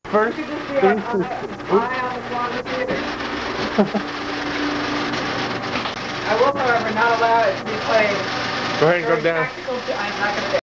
First, You could just be on the Plaza Theatres. I will, however, not allow it to be played. go ahead and go Very down. tactical. I'm not going to